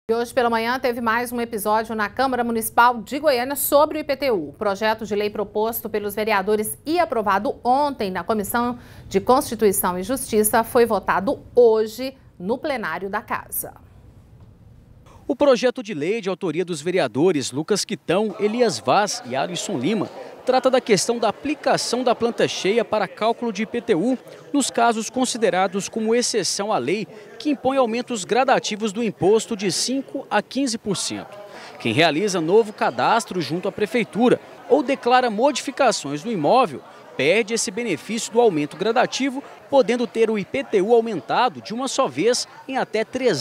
E hoje pela manhã teve mais um episódio na Câmara Municipal de Goiânia sobre o IPTU. O projeto de lei proposto pelos vereadores e aprovado ontem na Comissão de Constituição e Justiça foi votado hoje no plenário da Casa. O projeto de lei de autoria dos vereadores Lucas Quitão, Elias Vaz e Alisson Lima trata da questão da aplicação da planta cheia para cálculo de IPTU nos casos considerados como exceção à lei, que impõe aumentos gradativos do imposto de 5% a 15%. Quem realiza novo cadastro junto à prefeitura ou declara modificações no imóvel perde esse benefício do aumento gradativo, podendo ter o IPTU aumentado de uma só vez em até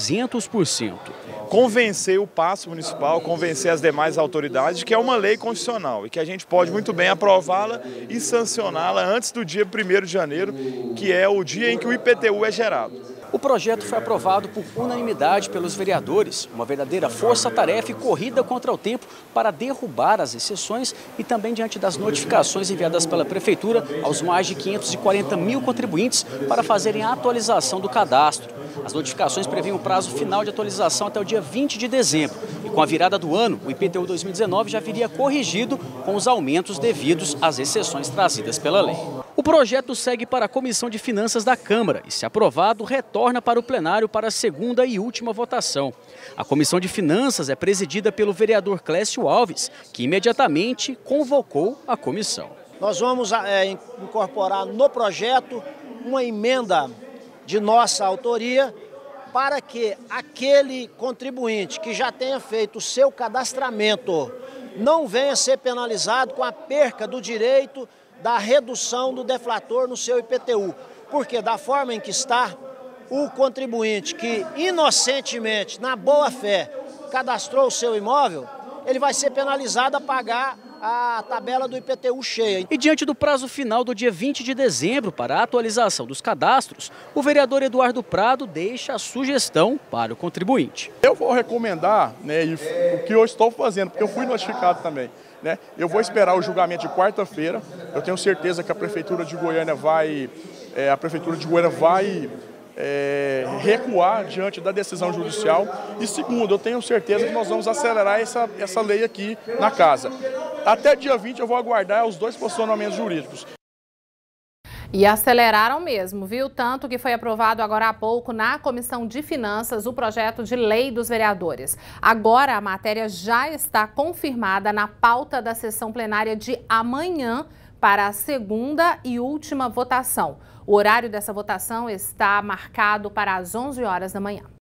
300%. Convencer o Paço Municipal, convencer as demais autoridades de que é uma lei constitucional e que a gente pode muito bem aprová-la e sancioná-la antes do dia 1º de janeiro, que é o dia em que o IPTU é gerado. O projeto foi aprovado por unanimidade pelos vereadores, uma verdadeira força-tarefa e corrida contra o tempo para derrubar as exceções e também diante das notificações enviadas pela Prefeitura aos mais de 540 mil contribuintes para fazerem a atualização do cadastro. As notificações prevêem o prazo final de atualização até o dia 20 de dezembro. E com a virada do ano, o IPTU 2019 já viria corrigido com os aumentos devidos às exceções trazidas pela lei. O projeto segue para a Comissão de Finanças da Câmara e, se aprovado, retorna para o plenário para a segunda e última votação. A Comissão de Finanças é presidida pelo vereador Clécio Alves, que imediatamente convocou a comissão. Nós vamos incorporar no projeto uma emenda de nossa autoria para que aquele contribuinte que já tenha feito o seu cadastramento não venha a ser penalizado com a perca do direito da redução do deflator no seu IPTU. Porque da forma em que está, o contribuinte que inocentemente, na boa fé, cadastrou o seu imóvel, ele vai ser penalizado a pagar a tabela do IPTU cheia. E diante do prazo final do dia 20 de dezembro para a atualização dos cadastros, o vereador Eduardo Prado deixa a sugestão para o contribuinte. Eu vou recomendar, o que eu estou fazendo, porque eu fui notificado também. Eu vou esperar o julgamento de quarta-feira. Eu tenho certeza que a Prefeitura de Goiânia vai recuar diante da decisão judicial. E segundo, eu tenho certeza que nós vamos acelerar essa lei aqui na casa. Até dia 20 eu vou aguardar os 2 posicionamentos jurídicos. E aceleraram mesmo, viu? Tanto que foi aprovado agora há pouco na Comissão de Finanças o projeto de lei dos vereadores. Agora a matéria já está confirmada na pauta da sessão plenária de amanhã para a segunda e última votação. O horário dessa votação está marcado para as 11 horas da manhã.